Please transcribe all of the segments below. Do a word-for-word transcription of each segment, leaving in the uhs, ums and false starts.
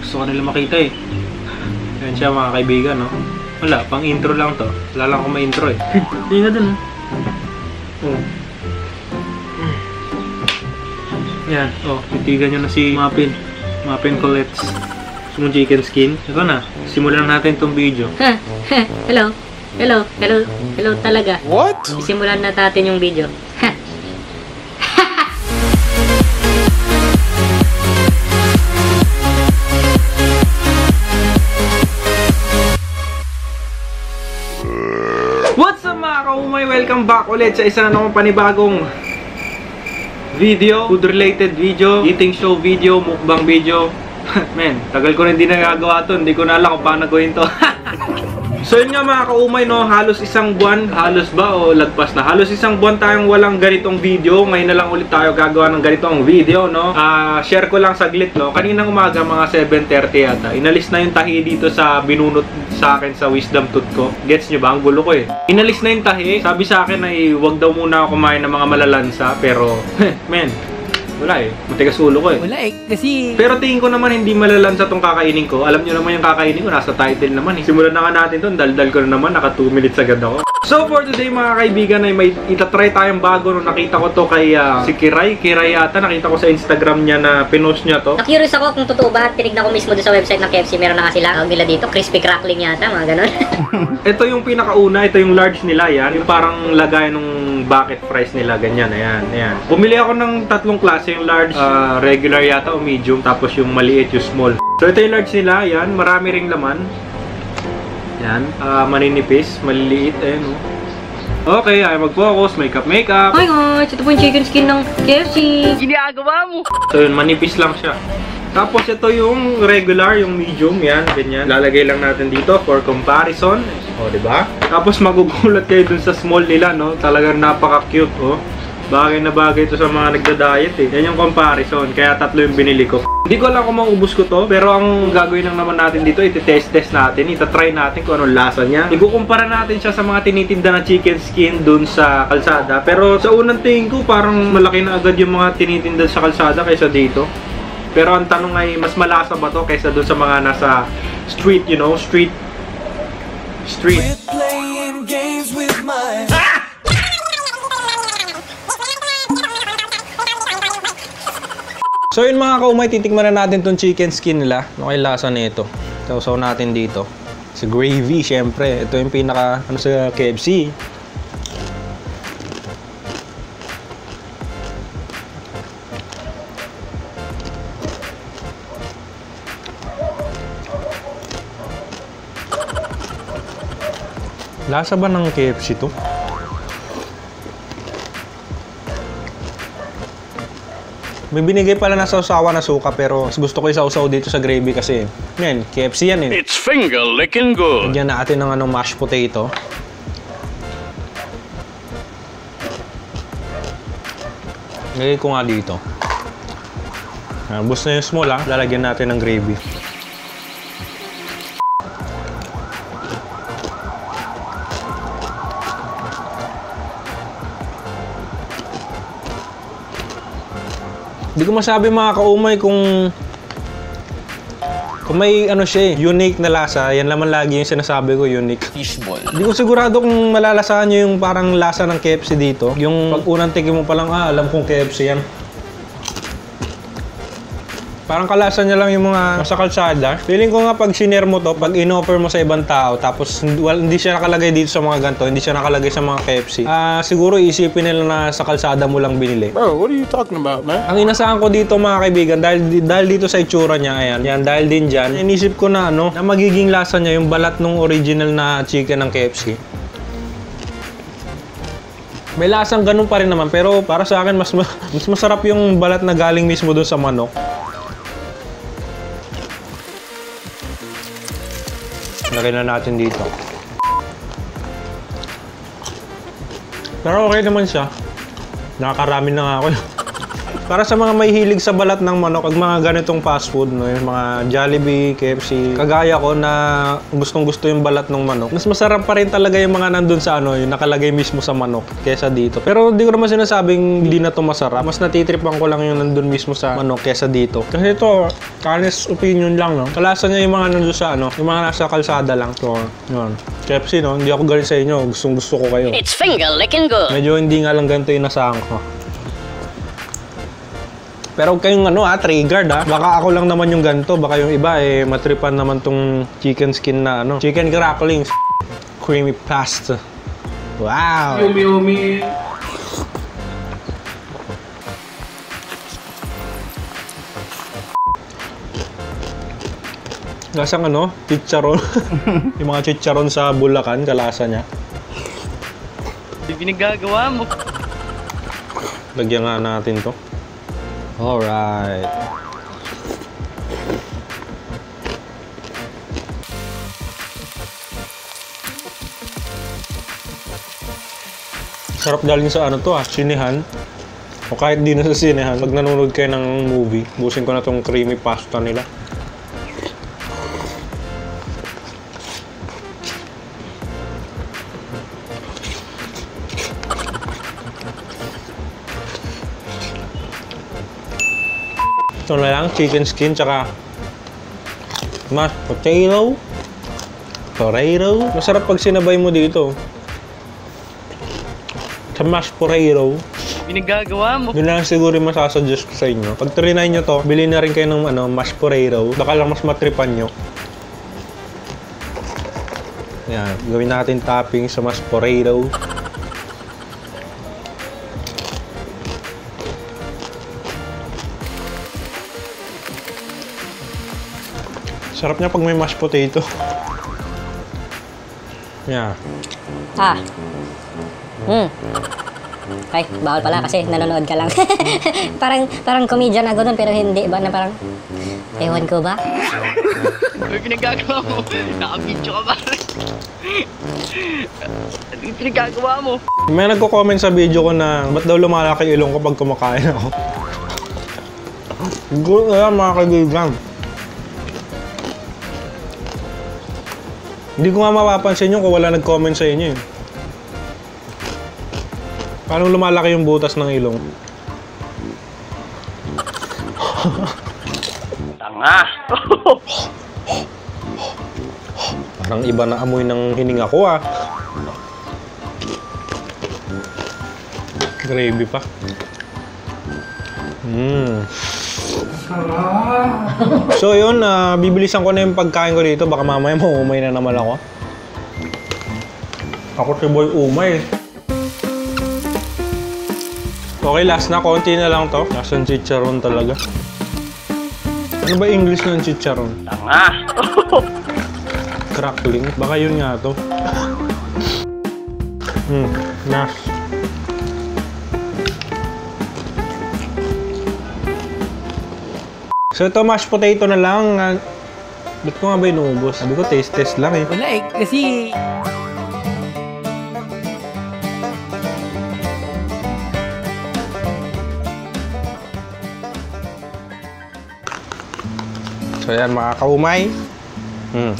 Gusto ko nila makita eh. Yan siya mga kaibigan, no? Wala, pang intro lang to. Wala lang akong ma-intro eh. Hindi nga dun, oh. Oh. Yan, oh. Titigan nyo na si Muffin. Muffin Colette's yung chicken skin. Ito na, simulan natin tong video. Ha, ha, hello. Hello, hello, hello talaga. What? Simulan na natin yung video. Ha. What's up mga kaumay? Welcome back ulit sa isa na namang panibagong video, food related video, eating show video, mukbang video. Men, tagal ko na hindi nagagawa to, hindi ko na alam kung paano gawin to. So yun nga mga kaumay, no, halos isang buwan, halos ba o lagpas na, halos isang buwan tayong walang ganitong video. Ngayon na lang ulit tayo gagawa ng ganitong video, no. Uh, share ko lang saglit, no, kaninang umaga mga seven thirty yata, inalis na yung tahi dito sa binunot sa akin sa wisdom tooth ko. Gets nyo ba? Ang gulo ko eh. Inalis na yung tahi, sabi sa akin ay wag daw muna ako kumain ng mga malalansa, pero men, wala eh. Matigas ulo ko eh. Wala eh, kasi... Pero tingin ko naman hindi malalansa tong kakainin ko. Alam nyo naman yung kakainin ko, nasa title naman eh. Simulan na nga natin to, daldal ko na naman, naka two minutes agad ako. So for today mga kaibigan ay may itatry tayong bago. No, nakita ko to kay uh, si Kiray. Kiray yata, nakita ko sa Instagram niya na pinost niya to. Na-curious ako kung totoo ba, tinignan ko mismo doon sa website ng K F C, meron na kasi lang nila dito, crispy crackling yata, mga ganun. Ito yung pinakauna, ito yung large nila yan. Yung parang lagay nung bucket fries nila, ganyan, ayan, ayan. Bumili ako ng tatlong klase, yung large, uh, regular yata o medium, tapos yung maliit, yung small. So ito yung large nila, yan, marami ring laman. Yan, uh, maninipis, maliliit, ayan, oh. Okay, ay mag-focus, makeup, makeup. Hi guys, ito po yung chicken skin ng K F C. Ginagawa mo! So yun, manipis lang siya. Tapos ito yung regular, yung medium, yan, ganyan. Lalagay lang natin dito for comparison. O, diba? Tapos magugulat kayo dun sa small nila, no? Talagang napaka-cute, oh. Bagay na bagay ito sa mga nagda-diet, eh. Yan yung comparison, kaya tatlo yung binili ko. Hindi ko alam kung maubos ko to, pero ang gagawin lang naman natin dito, iti-test-test natin, itatry natin kung anong lasa niya. Ikukumpara natin siya sa mga tinitinda na chicken skin dun sa kalsada. Pero sa unang tingin ko, parang malaki na agad yung mga tinitinda sa kalsada kaysa dito. Pero ang tanong ay, mas malasa ba to kaysa dun sa mga nasa street, you know, street, street. We're playing games with my... Ah! So yun mga kaumay, titikman na natin tong chicken skin nila. Ano kay lasa nito? Sausaw natin dito. Sa gravy, syempre. Ito yung pinaka, ano sa K F C. Lasa ba ng K F C to? May binigay pala na sausawa na suka, pero gusto ko isausaw dito sa gravy kasi yan, K F C yan eh. It's finger licking good. Lagyan natin ng anong mashed potato. Lagay ko nga dito. Bus na yung small ha, lalagyan natin ng gravy. Hindi ko masabi mga kaumay kung kung may ano siya eh, unique na lasa. Yan naman lagi yung sinasabi ko, unique. Fishball. Hindi ko sigurado kung malalasahan nyo yung parang lasa ng K F C dito. Yung pag unang tikim mo pa lang, ah, alam kong K F C yan. Parang kalasa niya lang yung mga nasa kalsada. Feeling ko nga pag sinare mo to, pag in-offer mo sa ibang tao, tapos well, hindi siya nakalagay dito sa mga ganito, hindi siya nakalagay sa mga K F C. Ah, uh, siguro isipin nila na sa kalsada mo lang binili. Bro, what are you talking about, man? Ang inasahan ko dito mga kaibigan, dahil, dahil dito sa itsura niya, ayan, yan, dahil din dyan, inisip ko na ano, na magiging lasa niya yung balat ng original na chicken ng K F C. May lasang ganun pa rin naman, pero para sa akin, mas, mas masarap yung balat na galing mismo doon sa manok. Lagay na natin dito. Pero okay naman siya. Nakakarami na nga ako. Para sa mga may hilig sa balat ng manok, pag mga ganitong fast food, no, yung mga Jollibee, K F C, kagaya ko na gustong-gusto yung balat ng manok, mas masarap pa rin talaga yung mga nandun sa ano, yung nakalagay mismo sa manok kesa dito. Pero hindi ko naman sinasabing hindi na to masarap. Mas natitripan ko lang yung nandun mismo sa manok kesa dito. Kasi ito, honest opinion lang, no. Kalasa niya yung mga nandun sa ano, yung mga nasa kalsada lang. So, yun. K F C, no, hindi ako galit sa inyo. Gustong gusto ko kayo. It's finger licking good. Medyo hindi nga lang ganito yung nasahan ko. Pero huwag kayong ano ah, triggered ah. Baka ako lang naman yung ganito. Baka yung iba eh, matripan naman tong chicken skin na ano. Chicken crackling. Creamy pasta. Wow! Yummy, yummy. Lasang ano? Chicharon. Yung mga chicharon sa Bulacan, kalasa niya. Hindi pinagagawa mo. Lagyan nga natin to. Alright. Sarap dalhin sa ano to ah, sinehan. O kahit di na sa sinehan, pag nanonood kayo ng movie, busin ko na tong creamy pasta nila. Ito na lang, chicken skin, tsaka mashed potato, potato. Masarap pag sinabay mo dito. Sa mashed potato, Pinagagawa mo. yun lang siguro yung masasuggest ko sa inyo. Pag trinay nyo to, bilhin na rin kayo ng ano, mashed potato. Baka lang mas matripan nyo. Yan, gawin natin topping sa mashed potato. Sarap niya pag may mashed potato. Yeah. Ah. Hmm. Ay, bawal pala kasi nanonood ka lang. parang parang comedian ako dun pero hindi ba na parang ewan ko ba? Ano pinagagawa mo? Naka-video ka ba? Ano yung pinagagawa mo? May nagko-comment sa video ko na ba't daw lumalaki ilong ko pag kumakain ako. Good na lang mga kaibigan. Hindi ko nga mapapansin yun kung wala nag-comment sa inyo eh. Paano lumalaki yung butas ng ilong? Tanga! Parang iba na amoy ng hininga ko ah. Gravy pa. Mmm. So yun, uh, bibilisan ko na yung pagkain ko dito. Baka mamaya maumay na naman ako. Ako si Boy Umay. Okay, last na. Konti na lang to. Nasaan chicharon talaga? Ano ba English ng chicharon? Tanga! Crackling? Baka yun nga to. Hmm, nas. So ito, mashed potato na lang. Uh, ba't ko nga ba inuubos? Sabi ko, taste-test lang eh. Wala eh, kasi... So yan, mga kaumay. Hmm.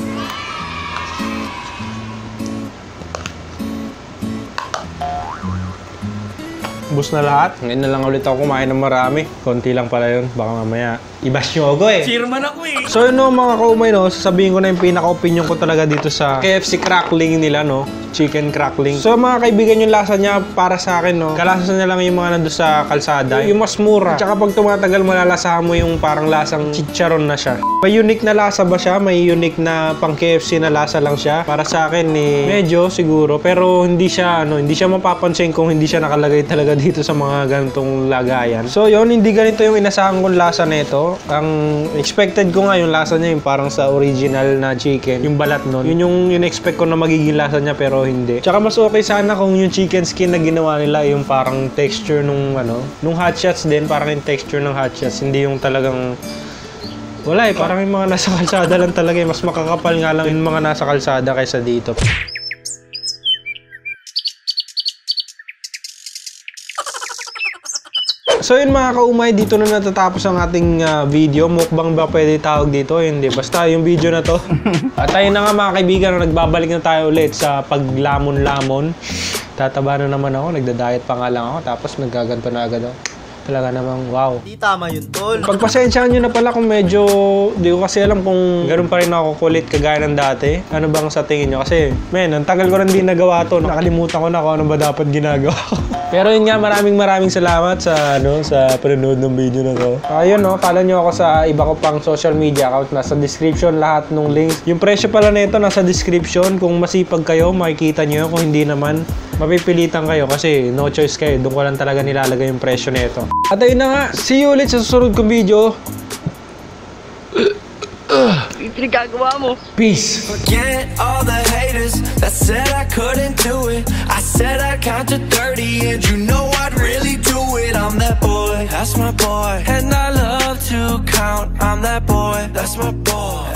Ubus na lahat. Ngayon na lang ulit ako kumain ng marami. Konti lang pala yun. Baka mamaya i-bash nyo ako eh. Chairman ako eh! So yun no, mga kaumay no, sasabihin ko na yung pinaka-opinion ko talaga dito sa K F C crackling nila no. Chicken crackling. So mga kaibigan, yung lasa niya para sa akin no, kalasa niya lang yung mga nandun sa kalsada. Yung mas mura. Tsaka pag tumatagal, malalasahan mo yung parang lasang chicharon na siya. May unique na lasa ba siya? May unique na pang K F C na lasa lang siya? Para sa akin eh, medyo siguro. Pero hindi siya, ano, hindi siya mapapansin kung hindi siya nakalagay talaga dito sa mga ganitong lagayan. So yun, hindi ganito yung inasahan kong lasa nito. Ang expected ko nga yung lasa niya yung parang sa original na chicken, yung balat nun. Yun yung in-expect ko na magiging lasa niya pero hindi. Tsaka mas okay sana kung yung chicken skin na ginawa nila yung parang texture nung ano, nung hot shots din, parang yung texture ng hot shots, hindi yung talagang wala eh, parang yung mga nasa kalsada lang talaga eh. Mas makakapal nga lang yung mga nasa kalsada kaysa dito. So yun mga kaumay, dito na natatapos ang ating uh, video. Mukbang ba pwede tawag dito? Hindi, basta yung video na to. At tayo na nga mga kaibigan, nagbabalik na tayo ulit sa paglamon-lamon. Tataba na naman ako, nagda-diet pa nga lang ako, tapos nagaganto na agad ako. Talaga namang wow. Di tama yun, tol. Pagpasensyahan nyo na pala kung medyo di ko kasi alam kung ganoon pa rin ako kulit kagaya ng dati. Ano bang sa tingin nyo? Kasi, men, ang tagal ko rin din nagawa to. Nakalimutan ko na kung ano ba dapat ginagawa ko. Pero yun nga, maraming maraming salamat sa ano sa panonood ng video na to. Ayun no, follow nyo ako sa iba ko pang social media account. Nasa description lahat ng links. Yung presyo pala nito nasa description. Kung masipag kayo, makikita nyo. Kung hindi naman, mapipilitan kayo kasi no choice kayo. Doon ko lang talaga nilalagay yung presyo nito. At ayun na nga, see you ulit sa susunod kong video. Yung pinagagawa mo. Peace! Forget all the haters that said I couldn't do it. I said I count to thirty and you know I'd really do it. I'm that boy, that's my boy. And I love to count, I'm that boy, that's my boy.